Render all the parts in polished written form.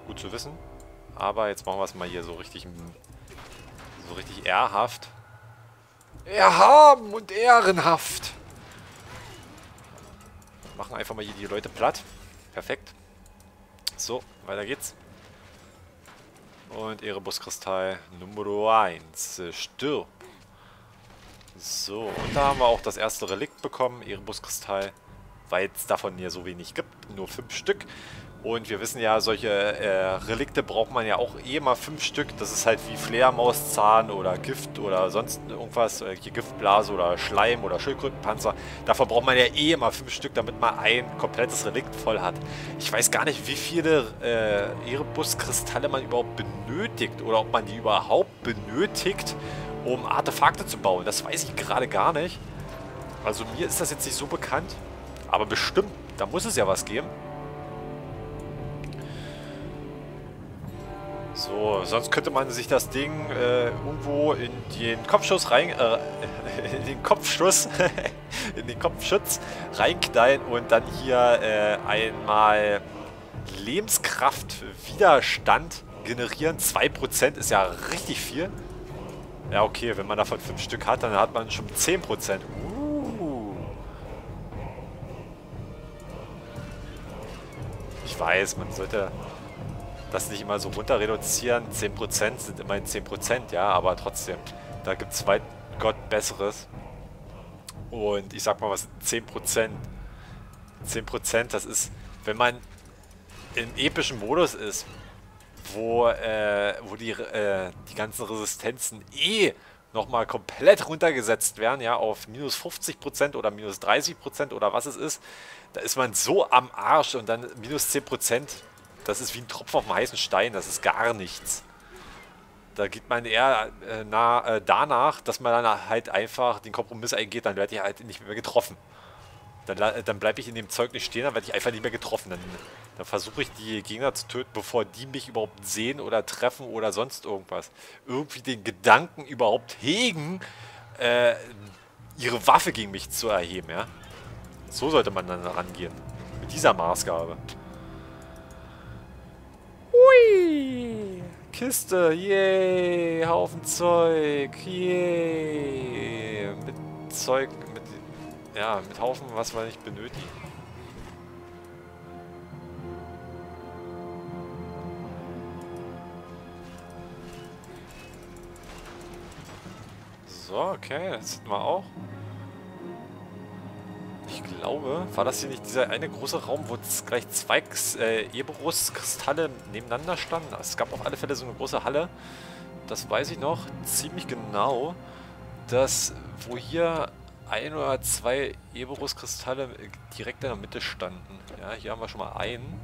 Gut zu wissen. Aber jetzt machen wir es mal hier so richtig ehrhaft. Erhaben und ehrenhaft. Machen einfach mal hier die Leute platt. Perfekt. So, weiter geht's. Und Erebus-Kristall Nummer 1. Stirb. So, und da haben wir auch das erste Relikt bekommen, Erebus-Kristall, weil es davon hier so wenig gibt, nur 5 Stück. Und wir wissen ja, solche Relikte braucht man ja auch eh mal 5 Stück. Das ist halt wie Fledermauszahn oder Gift oder sonst irgendwas, hier Giftblase oder Schleim oder Schildkrötenpanzer. Davon braucht man ja eh immer 5 Stück, damit man ein komplettes Relikt voll hat. Ich weiß gar nicht, wie viele Erebus-Kristalle man überhaupt benötigt oder ob man die überhaupt benötigt, um Artefakte zu bauen. Das weiß ich gerade gar nicht. Also mir ist das jetzt nicht so bekannt. Aber bestimmt, da muss es ja was geben. So, sonst könnte man sich das Ding irgendwo in den Kopfschuss rein... in den Kopfschuss... in den Kopfschutz reinknallen und dann hier einmal Lebenskraft-Widerstand generieren. 2% ist ja richtig viel. Ja, okay, wenn man davon 5 Stück hat, dann hat man schon 10%. Ich weiß, man sollte das nicht immer so runter reduzieren. 10% sind immerhin 10%, ja, aber trotzdem, da gibt es weit Gott Besseres. Und ich sag mal, was 10%? 10%, das ist, wenn man im epischen Modus ist, wo die ganzen Resistenzen nochmal komplett runtergesetzt werden, ja, auf minus 50% oder minus 30% oder was es ist, da ist man so am Arsch und dann minus 10%, das ist wie ein Tropfen auf dem heißen Stein, das ist gar nichts. Da geht man eher danach, dass man dann halt einfach den Kompromiss eingeht, dann werde ich halt nicht mehr getroffen. Dann bleibe ich in dem Zeug nicht stehen, dann werde ich einfach nicht mehr getroffen. Dann versuche ich die Gegner zu töten, bevor die mich überhaupt sehen oder treffen oder sonst irgendwas. Irgendwie den Gedanken überhaupt hegen, ihre Waffe gegen mich zu erheben, ja. So sollte man dann rangehen. Mit dieser Maßgabe. Hui! Kiste, yay! Haufen Zeug, yay! Mit Zeug, mit Haufen, was wir nicht benötigen. So, okay, das sieht man auch. Ich glaube, war das hier nicht dieser eine große Raum, wo es gleich 2 Erebus-Kristalle nebeneinander standen? Es gab auf alle Fälle so eine große Halle. Das weiß ich noch ziemlich genau, dass wo hier 1 oder 2 Erebus-Kristalle direkt in der Mitte standen. Ja, hier haben wir schon mal einen.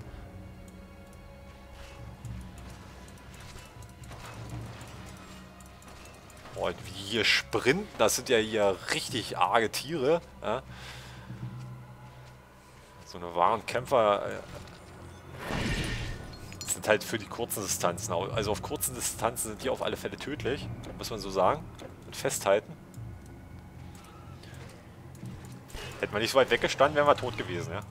Boah, wie die hier sprinten, das sind ja hier richtig arge Tiere. Ja. So eine wahren Kämpfer sind halt für die kurzen Distanzen. Also auf kurzen Distanzen sind die auf alle Fälle tödlich, muss man so sagen. Und festhalten. Hätten wir nicht so weit weggestanden, wären wir tot gewesen, ja.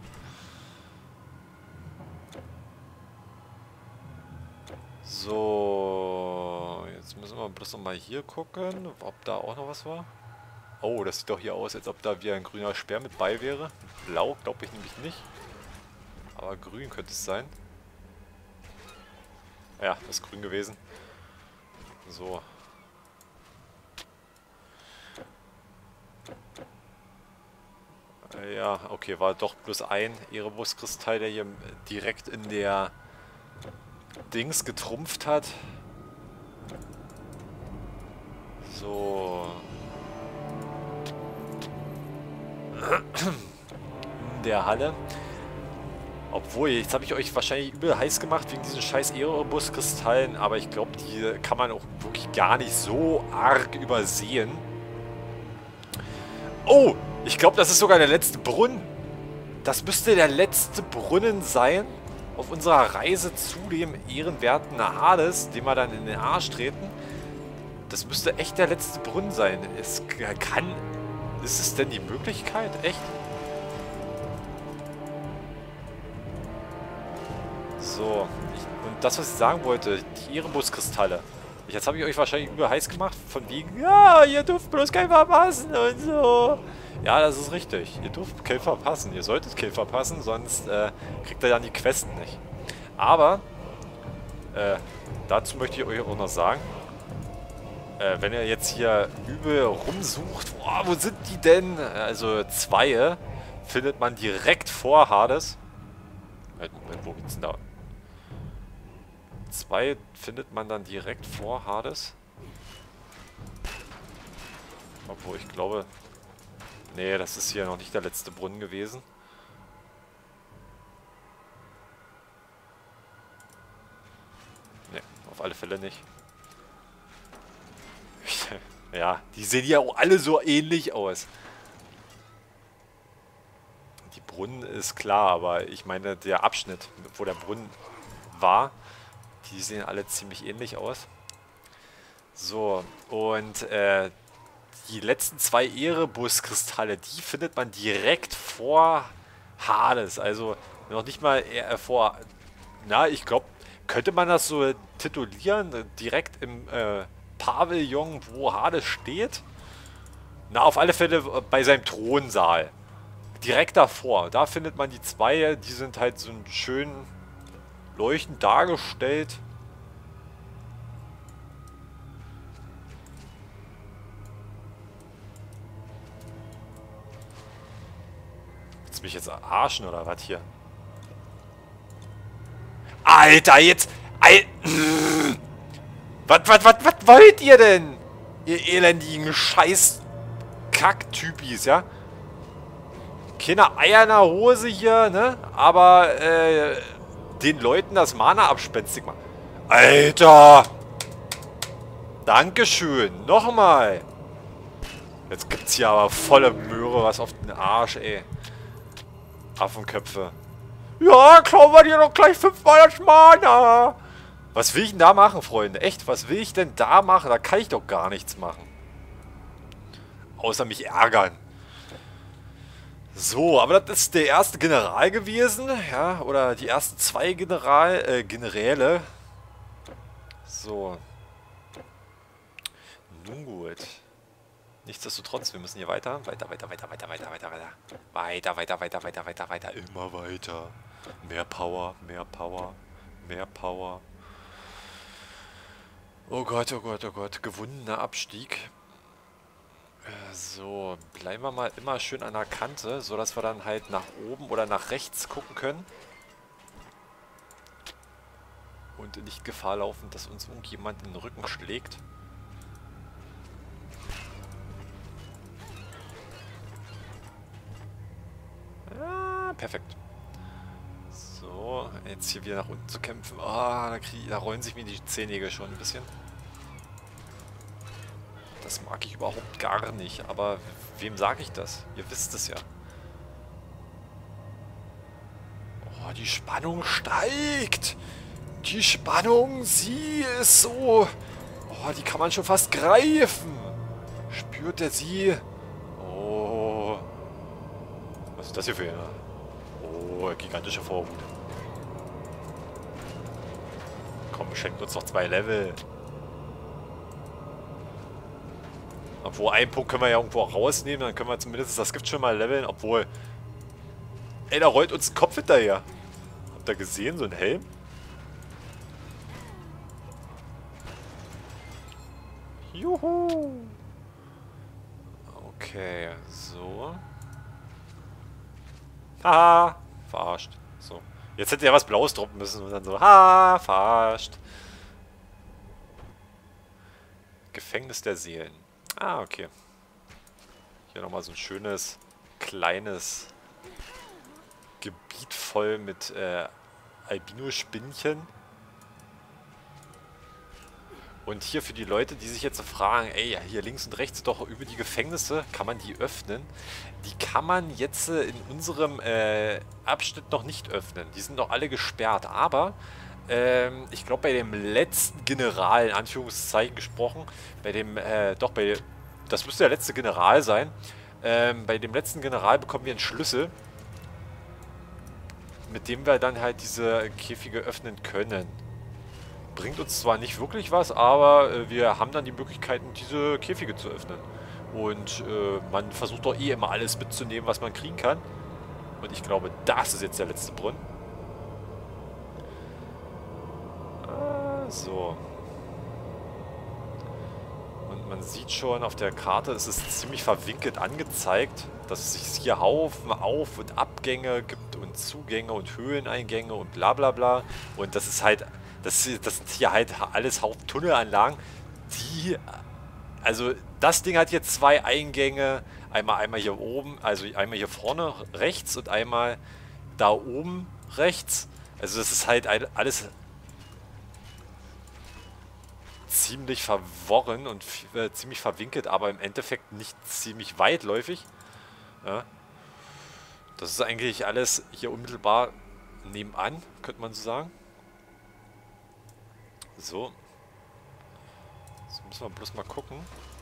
So, jetzt müssen wir bloß noch mal hier gucken, ob da auch noch was war. Oh, das sieht doch hier aus, als ob da wieder ein grüner Speer mit bei wäre. Blau glaube ich nämlich nicht. Aber grün könnte es sein. Ja, das ist grün gewesen. So. Ja, okay, war doch bloß ein Erebus-Kristall, der hier direkt in der Dings getrumpft hat. So. In der Halle. Obwohl, jetzt habe ich euch wahrscheinlich übel heiß gemacht wegen diesen scheiß Erebus-Kristallen, aber ich glaube, die kann man auch wirklich gar nicht so arg übersehen. Oh! Ich glaube, das ist sogar der letzte Brunnen. Das müsste der letzte Brunnen sein auf unserer Reise zu dem ehrenwerten Hades, den wir dann in den Arsch treten. Das müsste echt der letzte Brunnen sein. Ist es denn die Möglichkeit? Echt? So, und das, was ich sagen wollte, die Erebus-Kristalle. Jetzt habe ich euch wahrscheinlich übel heiß gemacht, von wegen, ja, ihr dürft bloß keinen verpassen und so. Ja, das ist richtig. Ihr dürft Kill verpassen. Ihr solltet Kill verpassen, sonst kriegt ihr dann die Questen nicht. Aber, dazu möchte ich euch auch noch sagen, wenn ihr jetzt hier übel rumsucht, boah, wo sind die denn? Also 2 findet man direkt vor Hades. Moment, wo geht's denn da? 2 findet man dann direkt vor Hades. Obwohl ich glaube... Nee, das ist hier noch nicht der letzte Brunnen gewesen. Nee, auf alle Fälle nicht. Ja, die sehen ja auch alle so ähnlich aus. Die Brunnen ist klar, aber ich meine der Abschnitt, wo der Brunnen war, die sehen alle ziemlich ähnlich aus. So, und die letzten 2 Erebus-Kristalle, die findet man direkt vor Hades. Also noch nicht mal vor... Na, ich glaube, könnte man das so titulieren? Direkt im Pavillon, wo Hades steht? Na, auf alle Fälle bei seinem Thronsaal. Direkt davor. Da findet man die 2. Die sind halt so schön leuchtend dargestellt. Willst du mich jetzt arschen oder was hier? Alter, jetzt... Was wollt ihr denn? Ihr elendigen Scheiß-Kack-Typis, ja? Keine Eier in der Hose hier, ne? Aber, den Leuten das Mana abspenstig machen. Alter! Dankeschön. Nochmal. Jetzt gibt's hier aber volle Möhre was auf den Arsch, ey. Affenköpfe. Ja, klauen wir dir doch gleich 5-mal das Mana. Was will ich denn da machen, Freunde? Echt, was will ich denn da machen? Da kann ich doch gar nichts machen. Außer mich ärgern. So, aber das ist der erste General gewesen. Ja, oder die ersten 2 Generäle. So. Nun gut. Nichtsdestotrotz, wir müssen hier weiter. Weiter. Immer weiter. Mehr Power. Mehr Power. Oh Gott. Gewundener Abstieg. So, bleiben wir mal immer schön an der Kante, sodass wir dann halt nach oben oder nach rechts gucken können. Und nicht Gefahr laufen, dass uns irgendjemand in den Rücken schlägt. Ah, perfekt. So, jetzt hier wieder nach unten zu kämpfen. Ah, da rollen sich mir die Zehennägel schon ein bisschen. Das mag ich überhaupt gar nicht, aber wem sage ich das? Ihr wisst es ja. Oh, die Spannung steigt! Die Spannung, sie ist so... Oh, die kann man schon fast greifen! Spürt er sie? Oh... Was ist das hier für eine? Oh, gigantische Vorhut. Komm, schenkt uns noch 2 Level. Obwohl, einen Punkt können wir ja irgendwo rausnehmen, dann können wir zumindest das Gift schon mal leveln, obwohl... Ey, da rollt uns ein Kopf hinterher. Habt ihr gesehen, so ein Helm? Juhu! Okay, so. Haha, verarscht. So. Jetzt hätte er was Blaues droppen müssen und dann so, ha, verarscht. Gefängnis der Seelen. Ah, okay. Hier nochmal so ein schönes, kleines Gebiet voll mit Albino-Spinnchen. Und hier für die Leute, die sich jetzt fragen, ey, hier links und rechts doch über die Gefängnisse, kann man die öffnen? Die kann man jetzt in unserem Abschnitt noch nicht öffnen. Die sind noch alle gesperrt, aber ich glaube bei dem letzten General, in Anführungszeichen gesprochen, bei dem, das müsste der letzte General sein, bei dem letzten General bekommen wir einen Schlüssel, mit dem wir dann halt diese Käfige öffnen können. Bringt uns zwar nicht wirklich was, aber wir haben dann die Möglichkeiten, diese Käfige zu öffnen. Und man versucht doch eh immer alles mitzunehmen, was man kriegen kann. Und ich glaube, das ist jetzt der letzte Brunnen. So. Und man sieht schon, auf der Karte ist es ziemlich verwinkelt angezeigt, dass es sich hier Haufen Auf- und Abgänge gibt und Zugänge und Höhleneingänge und bla bla bla. Und das ist halt, das sind hier halt alles Haufen Tunnelanlagen, die, also das Ding hat hier zwei Eingänge, einmal hier oben, also einmal hier vorne rechts und einmal da oben rechts. Also das ist halt alles ziemlich verworren und ziemlich verwinkelt, aber im Endeffekt nicht ziemlich weitläufig. Ja. Das ist eigentlich alles hier unmittelbar nebenan, könnte man so sagen. So. Jetzt müssen wir bloß mal gucken.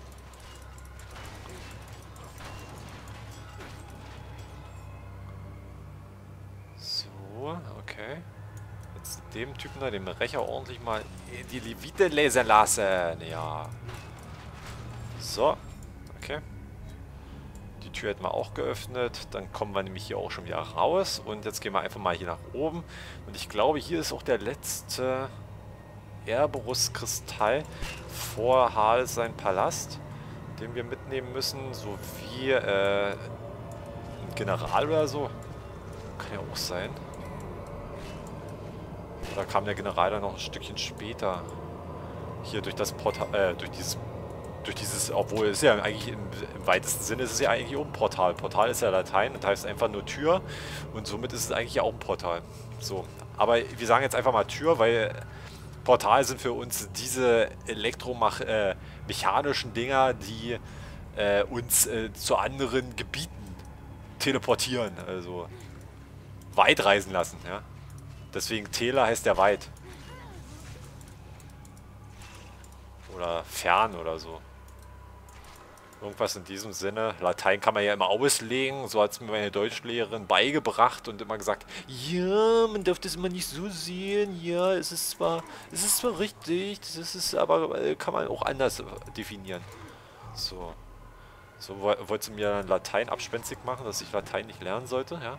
So, okay. Jetzt dem Typen da, dem Rächer ordentlich mal in die Levite lesen lassen. Ja. So, okay. Die Tür hätten wir auch geöffnet. Dann kommen wir nämlich hier auch schon wieder raus. Und jetzt gehen wir einfach mal hier nach oben. Und ich glaube, hier ist auch der letzte Erberus-Kristall vor Hals sein Palast, den wir mitnehmen müssen. Sowie ein General oder so. Kann ja auch sein. Oder kam der General dann noch ein Stückchen später? Hier durch das Portal, durch dieses, obwohl es ja eigentlich im weitesten Sinne ist es ja eigentlich auch ein Portal. Portal ist ja Latein, das heißt einfach nur Tür und somit ist es eigentlich auch ein Portal. So, aber wir sagen jetzt einfach mal Tür, weil Portal sind für uns diese elektromechanischen Dinger, die uns zu anderen Gebieten teleportieren, also weit reisen lassen, ja. Deswegen Tele heißt ja weit. Oder fern oder so. Irgendwas in diesem Sinne. Latein kann man ja immer auslegen. So hat es mir meine Deutschlehrerin beigebracht und immer gesagt, ja, man darf das immer nicht so sehen. Ja, es ist zwar richtig, das ist aber kann man auch anders definieren. So. So wollte sie mir dann Latein abspenstig machen, dass ich Latein nicht lernen sollte, ja.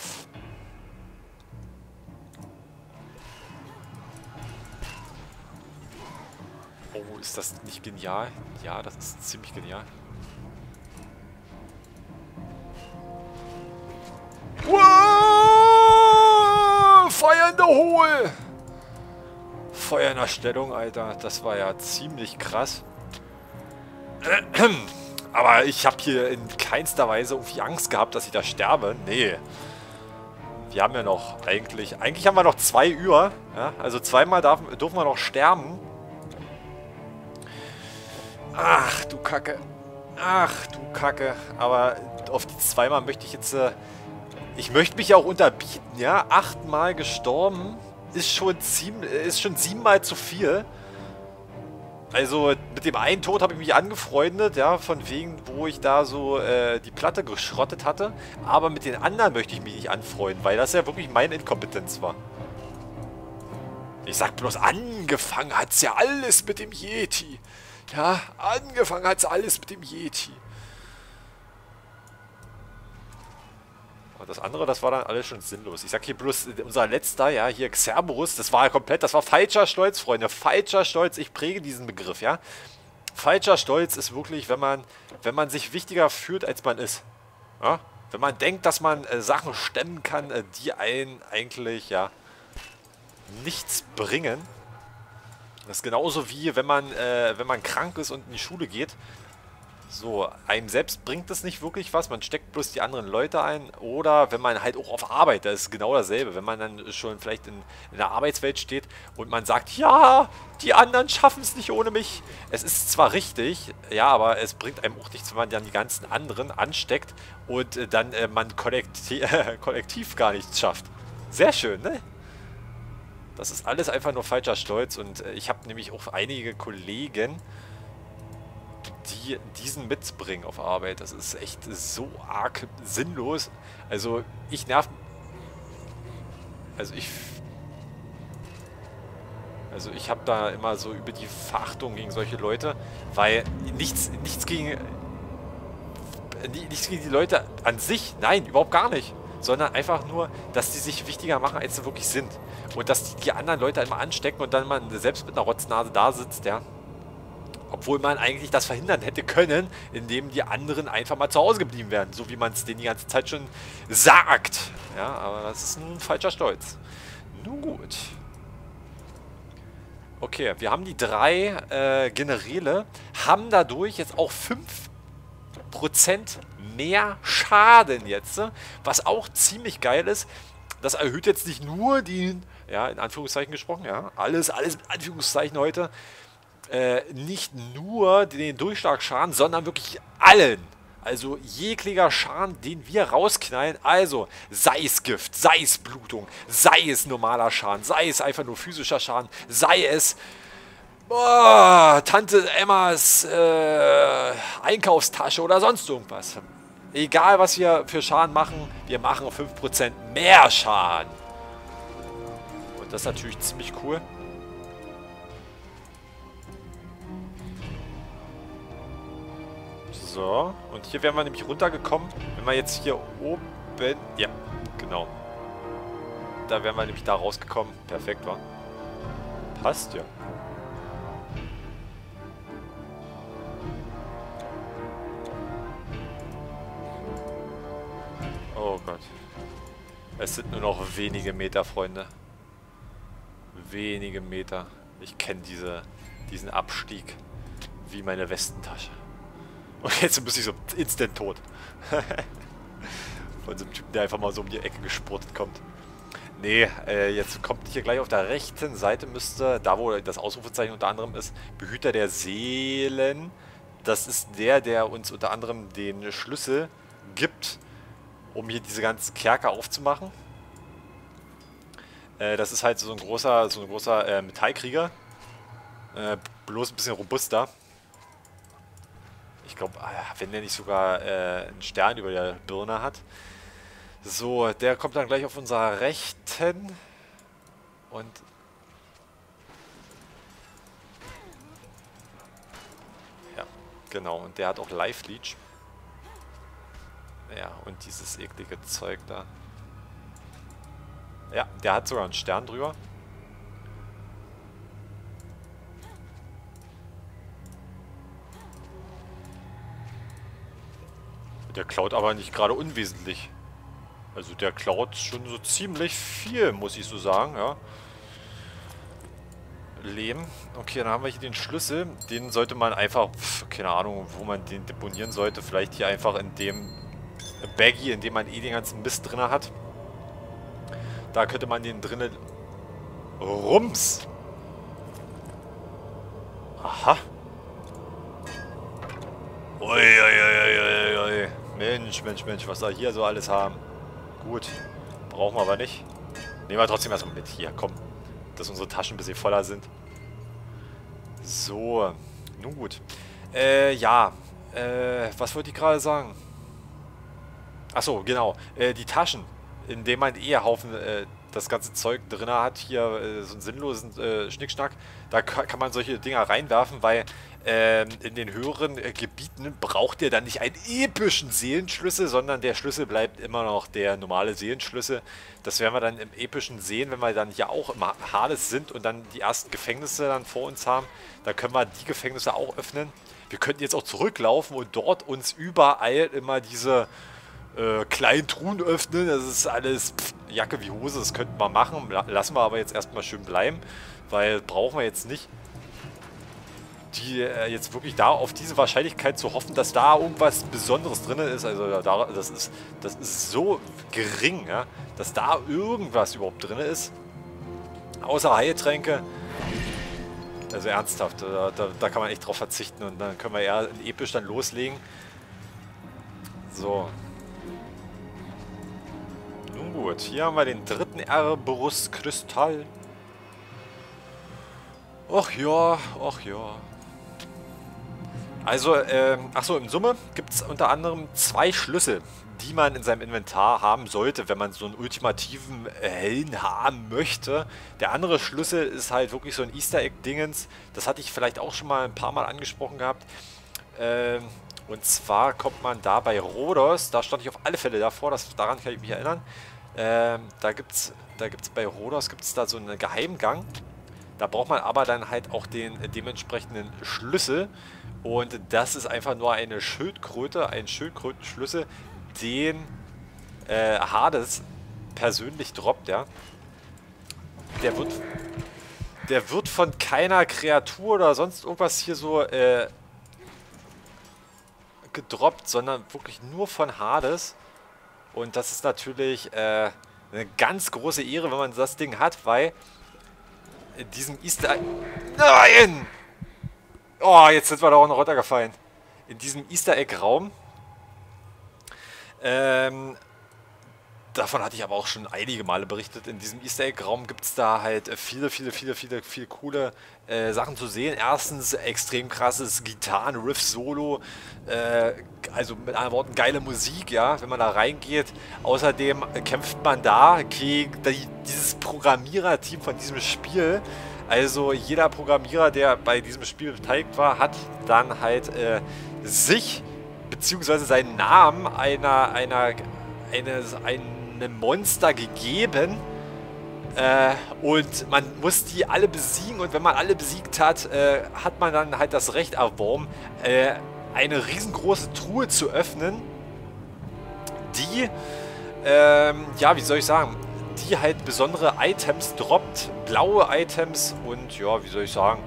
Oh, ist das nicht genial? Ja, das ist ziemlich genial. Wow! Feuer in der Hohl! Feuer in der Stellung, Alter. Das war ja ziemlich krass. Aber ich habe hier in keinster Weise irgendwie Angst gehabt, dass ich da sterbe. Nee. Wir haben ja noch eigentlich haben wir noch 2 über. Ja? Also zweimal dürfen wir noch sterben. Ach, du Kacke. Ach, du Kacke. Aber auf die zweimal möchte ich jetzt... ich möchte mich ja auch unterbieten, ja? 8-mal gestorben ist schon 7-mal zu viel. Also mit dem einen Tod habe ich mich angefreundet, ja? Von wegen, wo ich da so die Platte geschrottet hatte. Aber mit den anderen möchte ich mich nicht anfreunden, weil das ja wirklich meine Inkompetenz war. Ich sag bloß, angefangen hat's ja alles mit dem Yeti. Ja, angefangen hat's alles mit dem Yeti. Und das andere, das war dann alles schon sinnlos. Ich sag hier bloß, unser letzter, ja, hier Xerberus, das war komplett, das war falscher Stolz, Freunde. Falscher Stolz, ich präge diesen Begriff, ja. Falscher Stolz ist wirklich, wenn man sich wichtiger fühlt, als man ist. Ja? Wenn man denkt, dass man Sachen stemmen kann, die einen eigentlich, ja, nichts bringen. Das ist genauso wie, wenn man krank ist und in die Schule geht. So, einem selbst bringt das nicht wirklich was, man steckt bloß die anderen Leute ein. Oder wenn man halt auch auf Arbeit, das ist genau dasselbe. Wenn man dann schon vielleicht in der Arbeitswelt steht und man sagt, ja, die anderen schaffen es nicht ohne mich. Es ist zwar richtig, ja, aber es bringt einem auch nichts, wenn man dann die ganzen anderen ansteckt und dann man kollektiv gar nichts schafft. Sehr schön, ne? Das ist alles einfach nur falscher Stolz und ich habe nämlich auch einige Kollegen, die diesen mitbringen auf Arbeit. Das ist echt so arg sinnlos. Also ich nerv... Also ich habe da immer so über die Verachtung gegen solche Leute, weil nichts gegen die Leute an sich, nein, überhaupt gar nicht, sondern einfach nur, dass die sich wichtiger machen, als sie wirklich sind. Und dass die anderen Leute immer anstecken und dann man selbst mit einer Rotznase da sitzt, ja. Obwohl man eigentlich das verhindern hätte können, indem die anderen einfach mal zu Hause geblieben wären, so wie man es denen die ganze Zeit schon sagt. Ja, aber das ist ein falscher Stolz. Nun gut. Okay, wir haben die 3 Generäle, haben dadurch jetzt auch 5% mehr Schaden jetzt, was auch ziemlich geil ist. Das erhöht jetzt nicht nur den, ja, in Anführungszeichen gesprochen, ja, alles mit Anführungszeichen heute, nicht nur den Durchschlagsschaden, sondern wirklich allen. Also jeglicher Schaden, den wir rausknallen, also sei es Gift, sei es Blutung, sei es normaler Schaden, sei es einfach nur physischer Schaden, sei es Tante Emmas Einkaufstasche oder sonst irgendwas. Egal, was wir für Schaden machen, wir machen 5% mehr Schaden. Und das ist natürlich ziemlich cool. So, und hier wären wir nämlich runtergekommen, wenn wir jetzt hier oben... Ja, genau. Da wären wir nämlich da rausgekommen. Perfekt, wa? Passt ja. Oh Gott. Es sind nur noch wenige Meter, Freunde. Wenige Meter. Ich kenne diesen Abstieg wie meine Westentasche. Und jetzt bin ich so instant tot. Von so einem Typen, der einfach mal so um die Ecke gespurtet kommt. Nee, jetzt kommt hier gleich auf der rechten Seite müsste, da wo das Ausrufezeichen unter anderem ist, Behüter der Seelen. Das ist der uns unter anderem den Schlüssel gibt, um hier diese ganzen Kerker aufzumachen. Das ist halt so ein großer Metallkrieger. Bloß ein bisschen robuster. Ich glaube, wenn der nicht sogar einen Stern über der Birne hat. So, der kommt dann gleich auf unserer Rechten. Und... ja, genau. Und der hat auch Life Leech. Ja, und dieses eklige Zeug da. Ja, der hat sogar einen Stern drüber. Der klaut aber nicht gerade unwesentlich. Also der klaut schon so ziemlich viel, muss ich so sagen, ja. Leben. Okay, dann haben wir hier den Schlüssel. Den sollte man einfach, keine Ahnung, wo man den deponieren sollte. Vielleicht hier einfach in dem Baggy, in dem man eh den ganzen Mist drin hat. Da könnte man den drinnen... Rums! Aha. Uiuiuiui. Mensch, was da hier so alles haben. Gut. Brauchen wir aber nicht. Nehmen wir trotzdem erstmal mit. Hier, komm. Dass unsere Taschen ein bisschen voller sind. So. Nun gut. Ja. Was wollte ich gerade sagen? Achso, genau. Die Taschen, in denen man Haufen das ganze Zeug drin hat, hier so einen sinnlosen Schnickschnack, da kann man solche Dinger reinwerfen, weil in den höheren Gebieten braucht ihr dann nicht einen epischen Seelenschlüssel, sondern der Schlüssel bleibt immer noch der normale Seelenschlüssel. Das werden wir dann im epischen sehen, wenn wir dann hier auch im Hades sind und dann die ersten Gefängnisse dann vor uns haben. Da können wir die Gefängnisse auch öffnen. Wir könnten jetzt auch zurücklaufen und dort uns überall immer diese kleinen Truhen öffnen. Das ist alles Jacke wie Hose, das könnten wir machen. Lassen wir aber jetzt erstmal schön bleiben, weil brauchen wir jetzt nicht. Die jetzt wirklich da auf diese Wahrscheinlichkeit zu hoffen, dass da irgendwas Besonderes drin ist, also das ist so gering, ja, dass da irgendwas überhaupt drin ist. Außer Heiltränke. Also ernsthaft, da kann man echt drauf verzichten und dann können wir eher episch dann loslegen. So. Nun gut, hier haben wir den dritten Erebus-Kristall. Ach ja, ach ja. Also, achso, in Summe gibt es unter anderem 2 Schlüssel, die man in seinem Inventar haben sollte, wenn man so einen ultimativen Helden haben möchte. Der andere Schlüssel ist halt wirklich so ein Easter Egg-Dingens. Das hatte ich vielleicht auch schon mal ein paar Mal angesprochen gehabt. Ähm, und zwar kommt man da bei Rhodos, da stand ich auf alle Fälle davor, daran kann ich mich erinnern. Da gibt's bei Rhodos gibt's da so einen Geheimgang. Da braucht man aber dann halt auch den dementsprechenden Schlüssel. Und das ist einfach nur eine Schildkröte, ein Schildkrötenschlüssel, den Hades persönlich droppt, ja. Der wird, der wird von keiner Kreatur oder sonst irgendwas hier so gedroppt, sondern wirklich nur von Hades. Und das ist natürlich eine ganz große Ehre, wenn man das Ding hat, weil in diesem Easter Egg... Nein! Oh, jetzt sind wir da auch noch runtergefallen. In diesem Easter Egg-Raum. Davon hatte ich aber auch schon einige Male berichtet. In diesem Easter Egg-Raum gibt es da halt viele coole Sachen zu sehen. Erstens extrem krasses Gitarren-Riff-Solo. Also mit anderen Worten geile Musik, ja, wenn man da reingeht. Außerdem kämpft man da gegen dieses Programmierer-Team von diesem Spiel. Also jeder Programmierer, der bei diesem Spiel beteiligt war, hat dann halt sich beziehungsweise seinen Namen einem Monster gegeben. Und man muss die alle besiegen. Und wenn man alle besiegt hat, hat man dann halt das Recht erworben, eine riesengroße Truhe zu öffnen, die, ja, wie soll ich sagen, die halt besondere Items droppt, blaue Items und ja, wie soll ich sagen,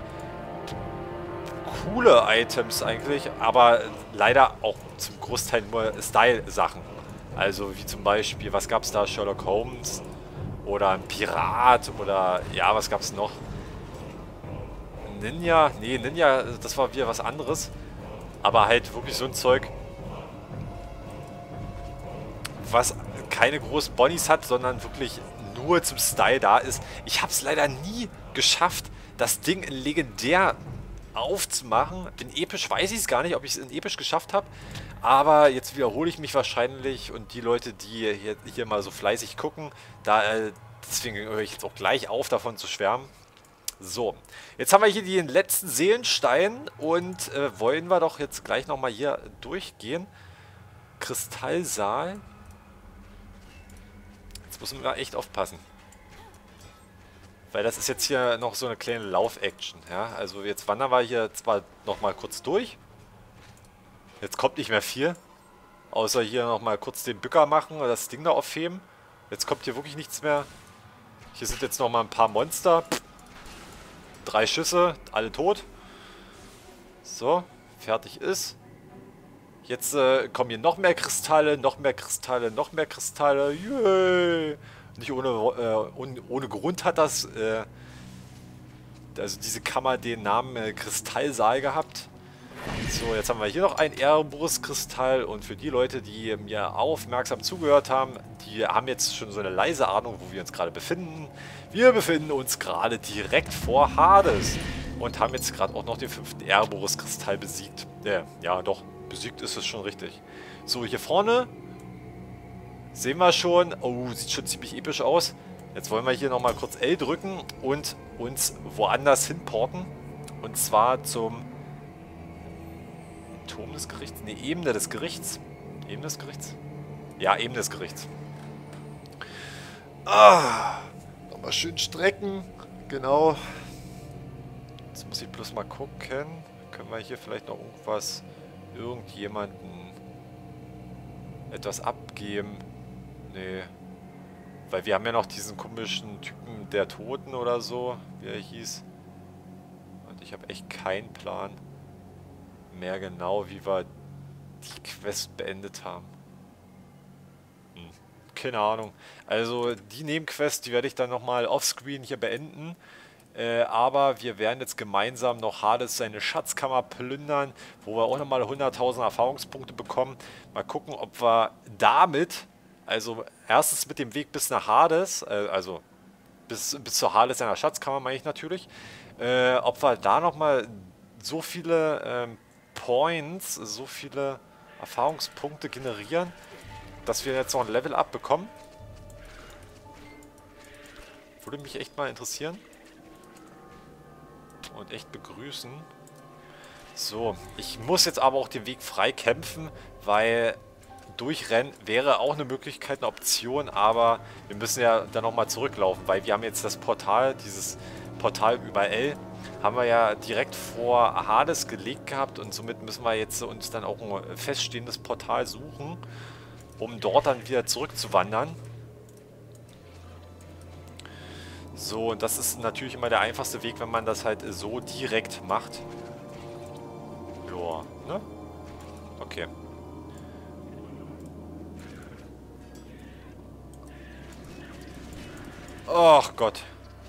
coole Items eigentlich, aber leider auch zum Großteil nur Style-Sachen. Also wie zum Beispiel, was gab es da, Sherlock Holmes oder ein Pirat oder ja, was gab es noch? Ninja? Nee, Ninja, das war wieder was anderes, aber halt wirklich so ein Zeug, was keine großen Bonnies hat, sondern wirklich nur zum Style da ist. Ich habe es leider nie geschafft, das Ding in legendär aufzumachen. In episch weiß ich es gar nicht, ob ich es in episch geschafft habe. Aber jetzt wiederhole ich mich wahrscheinlich und die Leute, die hier mal so fleißig gucken, deswegen höre ich jetzt auch gleich auf, davon zu schwärmen. So, jetzt haben wir hier den letzten Seelenstein und wollen wir doch jetzt gleich nochmal hier durchgehen. Kristallsaal. Jetzt müssen wir echt aufpassen. Weil das ist jetzt hier noch so eine kleine Lauf-Action. Ja? Also jetzt wandern wir hier zwar nochmal kurz durch. Jetzt kommt nicht mehr viel. Außer hier nochmal kurz den Bücker machen oder das Ding da aufheben. Jetzt kommt hier wirklich nichts mehr. Hier sind jetzt nochmal ein paar Monster. 3 Schüsse, alle tot. So, fertig ist. Jetzt kommen hier noch mehr Kristalle, noch mehr Kristalle, noch mehr Kristalle. Yay! Nicht ohne Grund hat das, also diese Kammer den Namen Kristallsaal gehabt. So, jetzt haben wir hier noch ein Erebus-Kristall und für die Leute, die mir aufmerksam zugehört haben, die haben jetzt schon so eine leise Ahnung, wo wir uns gerade befinden. Wir befinden uns gerade direkt vor Hades und haben jetzt gerade auch noch den 5. Erebus-Kristall besiegt. Ja, doch. Besiegt ist es schon richtig. So, hier vorne sehen wir schon. Oh, sieht schon ziemlich episch aus. Jetzt wollen wir hier nochmal kurz L drücken und uns woanders hinporten. Und zwar zum Turm des Gerichts. Ne, Ebene des Gerichts. Ebene des Gerichts? Ja, Ebene des Gerichts. Ah, nochmal schön strecken. Genau. Jetzt muss ich bloß mal gucken. Können wir hier vielleicht noch irgendjemanden etwas abgeben? Nee. Weil wir haben ja noch diesen komischen Typen der Toten oder so, wie er hieß. Und ich habe echt keinen Plan mehr genau, wie wir die Quest beendet haben. Keine Ahnung. Also die Nebenquest, die werde ich dann nochmal offscreen hier beenden. Aber wir werden jetzt gemeinsam noch Hades seine Schatzkammer plündern, wo wir auch nochmal 100.000 Erfahrungspunkte bekommen. Mal gucken, ob wir damit, also erstens mit dem Weg bis nach Hades, also bis zur Hades seiner Schatzkammer meine ich natürlich, ob wir da nochmal so viele Points, so viele Erfahrungspunkte generieren, dass wir jetzt noch ein Level-Up bekommen. Würde mich echt mal interessieren. Und echt begrüßen. So, ich muss jetzt aber auch den Weg frei kämpfen, weil durchrennen wäre auch eine Möglichkeit, eine Option, aber wir müssen ja dann nochmal zurücklaufen, weil wir haben jetzt das Portal, dieses Portal über L, haben wir ja direkt vor Hades gelegt gehabt und somit müssen wir jetzt uns dann auch ein feststehendes Portal suchen, um dort dann wieder zurückzuwandern. So, und das ist natürlich immer der einfachste Weg, wenn man das halt so direkt macht. Joa, ne? Okay. Ach Gott.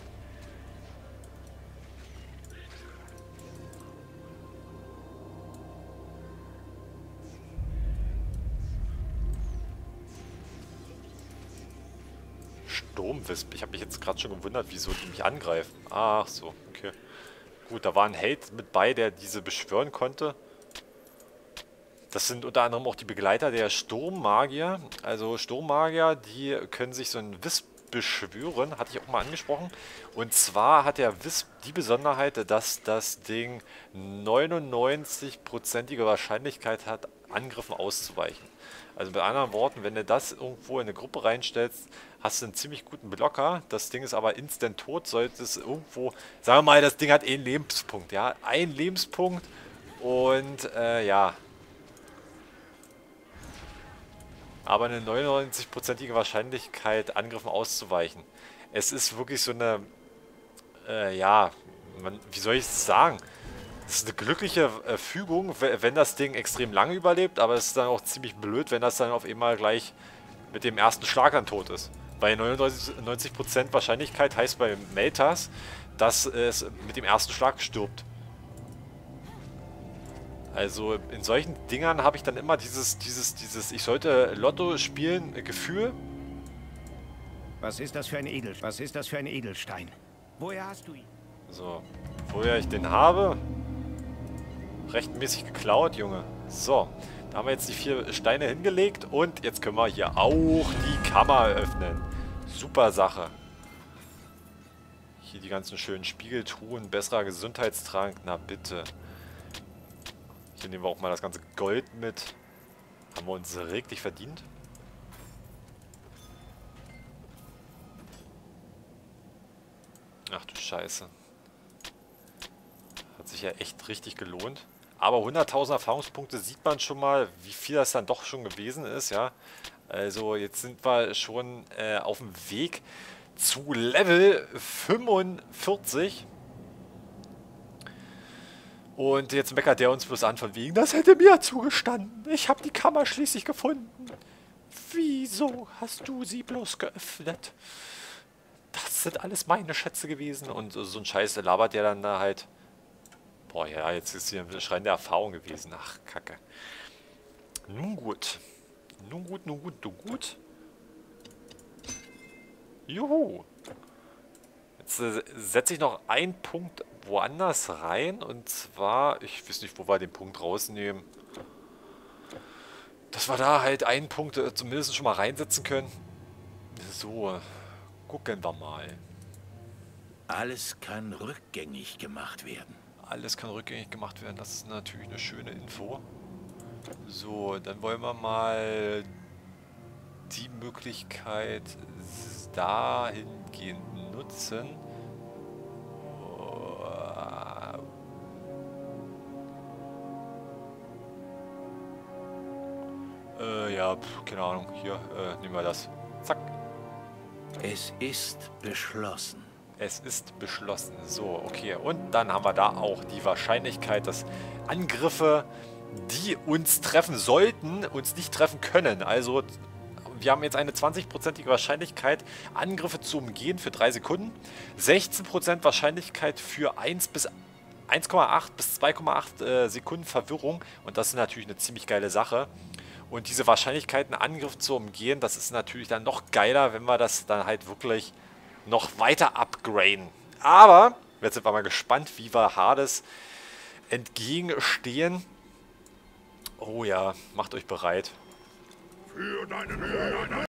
Sturmwisp. Ich habe mich jetzt gerade schon gewundert, wieso die mich angreifen. Ach so, okay. Gut, da war ein Held mit bei, der diese beschwören konnte. Das sind unter anderem auch die Begleiter der Sturmmagier. Also Sturmmagier, die können sich so ein Wisp beschwören, hatte ich auch mal angesprochen. Und zwar hat der Wisp die Besonderheit, dass das Ding 99%ige Wahrscheinlichkeit hat, Angriffen auszuweichen. Also mit anderen Worten, wenn du das irgendwo in eine Gruppe reinstellst, hast du einen ziemlich guten Blocker. Das Ding ist aber instant tot, sollte es irgendwo... Sagen wir mal, das Ding hat einen Lebenspunkt, ja? Ein Lebenspunkt und ja... Aber eine 99%ige Wahrscheinlichkeit, Angriffen auszuweichen. Es ist wirklich so eine... ja, wie soll ich es sagen? Es ist eine glückliche Fügung, wenn das Ding extrem lange überlebt, aber es ist dann auch ziemlich blöd, wenn das dann auf einmal gleich mit dem ersten Schlag dann tot ist. Bei 99% Wahrscheinlichkeit heißt bei Meltas, dass es mit dem ersten Schlag stirbt. Also in solchen Dingern habe ich dann immer dieses ich sollte Lotto spielen Gefühl. Was ist das für ein Edelstein? Woher hast du ihn? So, woher ich den habe? Rechtmäßig geklaut, Junge. So, da haben wir jetzt die 4 Steine hingelegt und jetzt können wir hier auch die Kammer öffnen. Super Sache. Hier die ganzen schönen Spiegeltruhen, besserer Gesundheitstrank, na bitte. Hier nehmen wir auch mal das ganze Gold mit. Haben wir uns richtig verdient. Ach du Scheiße. Hat sich ja echt richtig gelohnt. Aber 100.000 Erfahrungspunkte sieht man schon mal, wie viel das dann doch schon gewesen ist, ja. Also jetzt sind wir schon auf dem Weg zu Level 45. Und jetzt meckert der uns bloß an von wegen, das hätte mir zugestanden. Ich habe die Kammer schließlich gefunden. Wieso hast du sie bloß geöffnet? Das sind alles meine Schätze gewesen. Und so ein Scheiß labert der dann da halt. Boah, ja, jetzt ist hier ein Schrein der Erfahrung gewesen. Ach, Kacke. Nun gut. Nun gut, nun gut, nun gut. Juhu. Jetzt setze ich noch einen Punkt woanders rein. Und zwar, ich weiß nicht, wo wir den Punkt rausnehmen. Dass wir da halt einen Punkt zumindest schon mal reinsetzen können. So, gucken wir mal. Alles kann rückgängig gemacht werden. Alles kann rückgängig gemacht werden, das ist natürlich eine schöne Info. So, dann wollen wir mal die Möglichkeit dahingehend nutzen. Ja, keine Ahnung, hier, nehmen wir das. Zack. Es ist beschlossen. Es ist beschlossen. So, okay. Und dann haben wir da auch die Wahrscheinlichkeit, dass Angriffe, die uns treffen sollten, uns nicht treffen können. Also, wir haben jetzt eine 20%ige Wahrscheinlichkeit, Angriffe zu umgehen für 3 Sekunden. 16% Wahrscheinlichkeit für 1,8 bis 2,8 Sekunden Verwirrung. Und das ist natürlich eine ziemlich geile Sache. Und diese Wahrscheinlichkeit, einen Angriff zu umgehen, das ist natürlich dann noch geiler, wenn wir das dann halt wirklich noch weiter upgraden. Aber, jetzt sind wir mal gespannt, wie wir Hades entgegenstehen. Oh ja, macht euch bereit. Für deinen